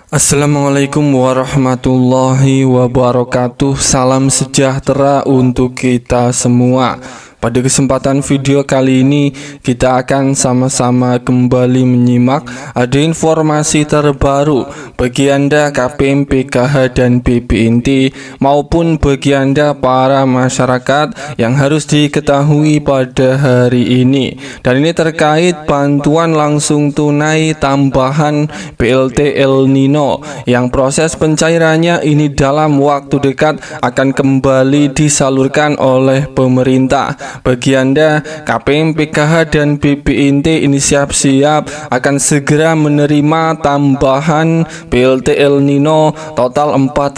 Assalamualaikum warahmatullahi wabarakatuh. Salam sejahtera untuk kita semua. Pada kesempatan video kali ini kita akan sama-sama kembali menyimak ada informasi terbaru bagi Anda KPM, PKH dan BPNT maupun bagi Anda para masyarakat yang harus diketahui pada hari ini. Dan ini terkait bantuan langsung tunai tambahan BLT El Nino yang proses pencairannya ini dalam waktu dekat akan kembali disalurkan oleh pemerintah. Bagi Anda KPM, PKH dan BPNT ini siap-siap akan segera menerima tambahan BLT El Nino total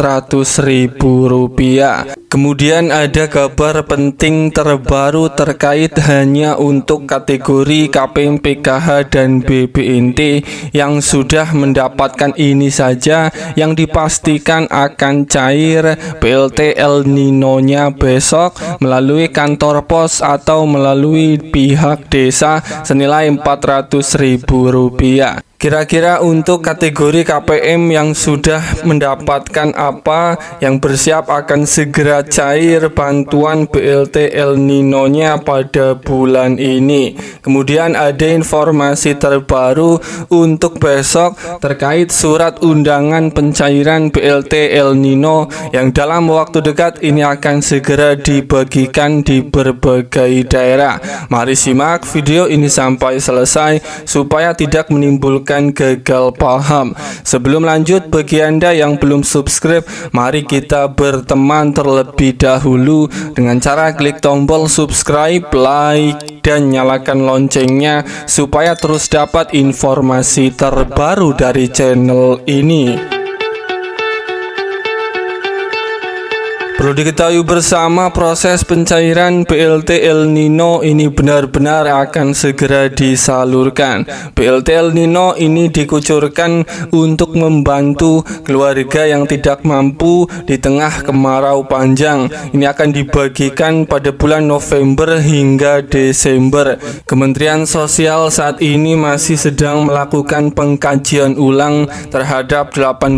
Rp400.000. Kemudian ada kabar penting terbaru terkait hanya untuk kategori KPM, PKH dan BPNT yang sudah mendapatkan ini saja yang dipastikan akan cair BLT El Nino-nya besok melalui kantor pos atau melalui pihak desa senilai Rp400.000. Kira-kira untuk kategori KPM yang sudah mendapatkan apa yang bersiap akan segera cair bantuan BLT El Nino-nya pada bulan ini. Kemudian ada informasi terbaru untuk besok terkait surat undangan pencairan BLT El Nino yang dalam waktu dekat ini akan segera dibagikan di berbagai daerah. Mari simak video ini sampai selesai supaya tidak menimbulkan gagal paham. Sebelum lanjut, bagi Anda yang belum subscribe, mari kita berteman terlebih dahulu dengan cara klik tombol subscribe, like, dan nyalakan loncengnya supaya terus dapat informasi terbaru dari channel ini. Perlu diketahui bersama, proses pencairan BLT El Nino ini benar-benar akan segera disalurkan. BLT El Nino ini dikucurkan untuk membantu keluarga yang tidak mampu di tengah kemarau panjang. Ini akan dibagikan pada bulan November hingga Desember. Kementerian Sosial saat ini masih sedang melakukan pengkajian ulang terhadap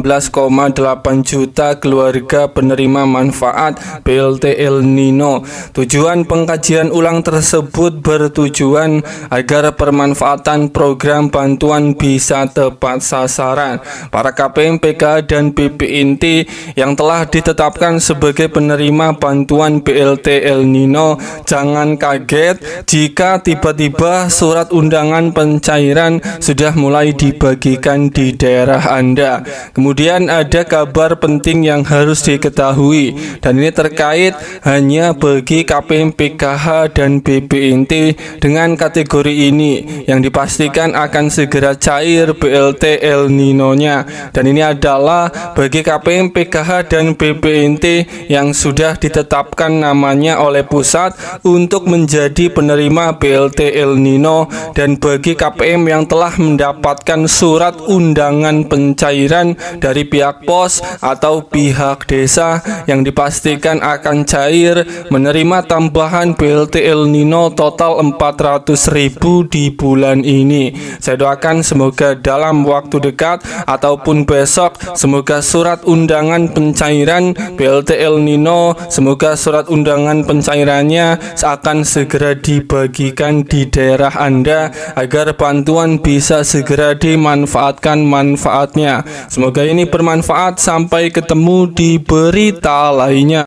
18,8 juta keluarga penerima manfaat BLT El Nino. Tujuan pengkajian ulang tersebut bertujuan agar permanfaatan program bantuan bisa tepat sasaran. Para KPM, PKH dan BPNT yang telah ditetapkan sebagai penerima bantuan BLT El Nino, jangan kaget jika tiba-tiba surat undangan pencairan sudah mulai dibagikan di daerah Anda. Kemudian ada kabar penting yang harus diketahui, dan ini terkait hanya bagi KPM, PKH dan BPNT dengan kategori ini yang dipastikan akan segera cair BLT El Nino-nya. Dan ini adalah bagi KPM, PKH dan BPNT yang sudah ditetapkan namanya oleh pusat untuk menjadi penerima BLT El Nino, dan bagi KPM yang telah mendapatkan surat undangan pencairan dari pihak pos atau pihak desa yang dipastikan akan cair menerima tambahan BLT El Nino total Rp400.000 di bulan ini. Saya doakan semoga dalam waktu dekat ataupun besok, semoga surat undangan pencairan BLT El Nino, semoga surat undangan pencairannya akan segera dibagikan di daerah Anda agar bantuan bisa segera dimanfaatkan manfaatnya. Semoga ini bermanfaat. Sampai ketemu di berita lainnya.